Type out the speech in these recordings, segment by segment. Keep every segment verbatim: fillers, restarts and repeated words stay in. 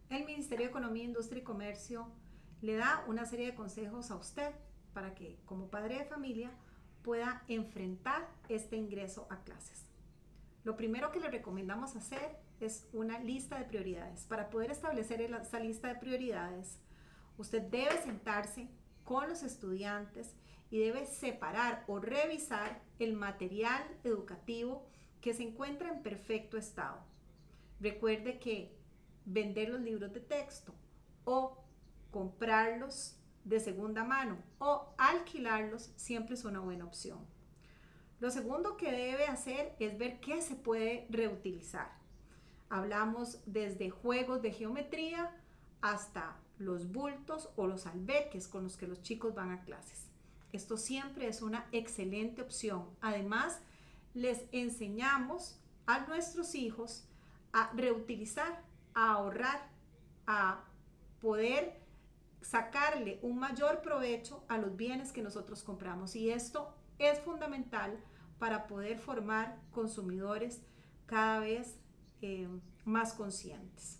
El Ministerio de Economía, Industria y Comercio le da una serie de consejos a usted para que, como padre de familia, pueda enfrentar este ingreso a clases. Lo primero que le recomendamos hacer es una lista de prioridades. Para poder establecer esa lista de prioridades, usted debe sentarse con los estudiantes y debe separar o revisar el material educativo que se encuentra en perfecto estado. Recuerde que vender los libros de texto o comprarlos de segunda mano o alquilarlos siempre es una buena opción. Lo segundo que debe hacer es ver qué se puede reutilizar. Hablamos desde juegos de geometría hasta los bultos o los albeques con los que los chicos van a clases. Esto siempre es una excelente opción. Además, les enseñamos a nuestros hijos a reutilizar, a ahorrar, a poder sacarle un mayor provecho a los bienes que nosotros compramos. Y esto es fundamental para poder formar consumidores cada vez eh, más conscientes.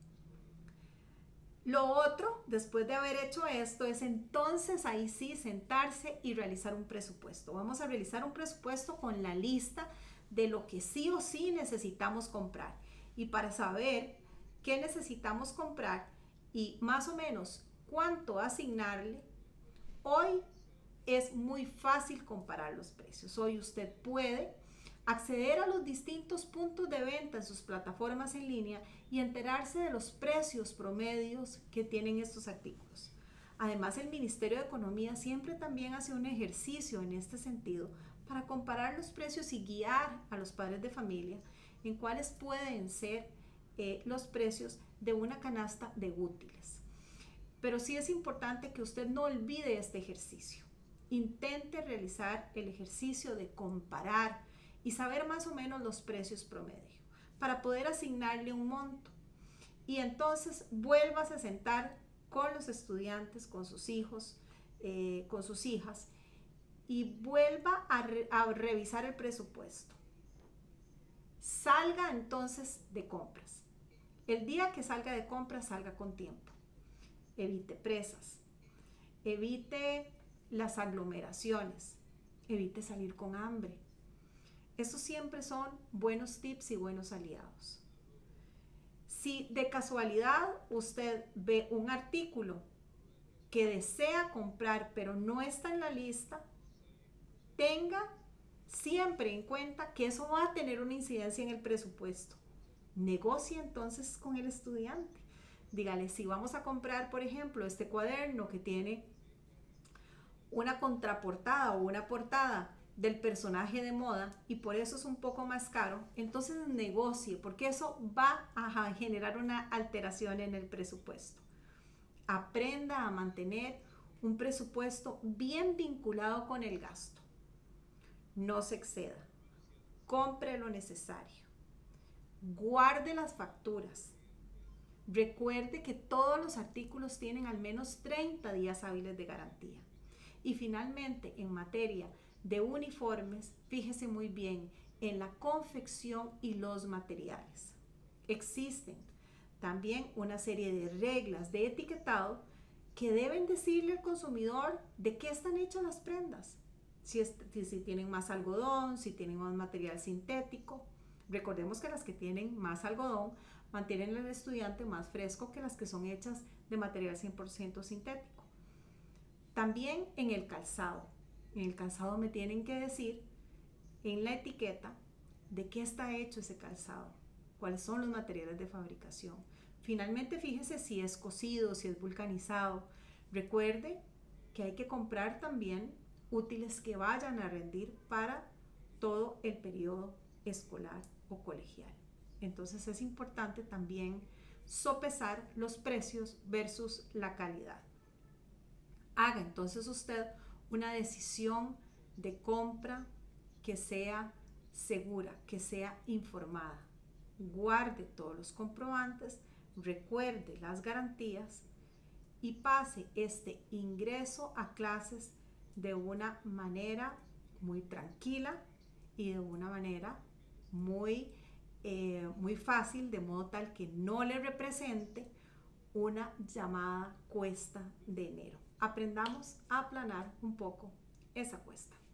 Lo otro, después de haber hecho esto, es entonces ahí sí sentarse y realizar un presupuesto. Vamos a realizar un presupuesto con la lista de lo que sí o sí necesitamos comprar. Y para saber qué necesitamos comprar y más o menos cuánto asignarle, hoy es muy fácil comparar los precios. Hoy usted puede acceder a los distintos puntos de venta en sus plataformas en línea y enterarse de los precios promedios que tienen estos artículos. Además, el Ministerio de Economía siempre también hace un ejercicio en este sentido para comparar los precios y guiar a los padres de familia en cuáles pueden ser eh, los precios de una canasta de útiles. Pero sí es importante que usted no olvide este ejercicio. Intente realizar el ejercicio de comparar y saber más o menos los precios promedio para poder asignarle un monto. Y entonces vuélvase a sentar con los estudiantes, con sus hijos, eh, con sus hijas y vuelva a, re a revisar el presupuesto. Salga entonces de compras. El día que salga de compras, salga con tiempo. Evite presas. Evite las aglomeraciones. Evite salir con hambre. Estos siempre son buenos tips y buenos aliados. Si de casualidad usted ve un artículo que desea comprar pero no está en la lista, tenga siempre en cuenta que eso va a tener una incidencia en el presupuesto. Negocie entonces con el estudiante. Dígale, si vamos a comprar, por ejemplo, este cuaderno que tiene una contraportada o una portada del personaje de moda y por eso es un poco más caro, entonces negocie, porque eso va a generar una alteración en el presupuesto. Aprenda a mantener un presupuesto bien vinculado con el gasto. No se exceda. Compre lo necesario. Guarde las facturas. Recuerde que todos los artículos tienen al menos treinta días hábiles de garantía. Y finalmente, en materia de uniformes, fíjese muy bien en la confección y los materiales. Existen también una serie de reglas de etiquetado que deben decirle al consumidor de qué están hechas las prendas. Si, es, si tienen más algodón, si tienen más material sintético. Recordemos que las que tienen más algodón mantienen al estudiante más fresco que las que son hechas de material cien por ciento sintético. También en el calzado. En el calzado me tienen que decir en la etiqueta de qué está hecho ese calzado, cuáles son los materiales de fabricación. Finalmente, fíjese si es cosido, si es vulcanizado. Recuerde que hay que comprar también útiles que vayan a rendir para todo el periodo escolar o colegial. Entonces es importante también sopesar los precios versus la calidad. Haga entonces usted una decisión de compra que sea segura, que sea informada. Guarde todos los comprobantes, recuerde las garantías y pase este ingreso a clases de una manera muy tranquila y de una manera muy, eh, muy fácil, de modo tal que no le represente una llamada cuesta de enero. Aprendamos a aplanar un poco esa cuesta.